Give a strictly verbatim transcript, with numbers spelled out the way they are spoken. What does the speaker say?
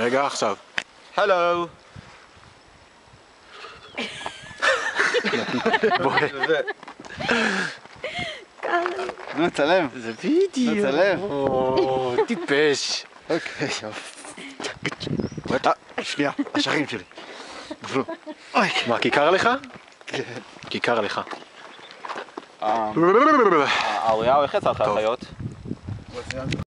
רגע, עכשיו. הלו. נו, נצלם. זה וידאו. נצלם. או, טיפש. אוקיי, יופי. שנייה, השכנים שלי. נפלו. אוי. מה, כיכר לך? כן. כיכר לך. האוריה הולכת על החיות.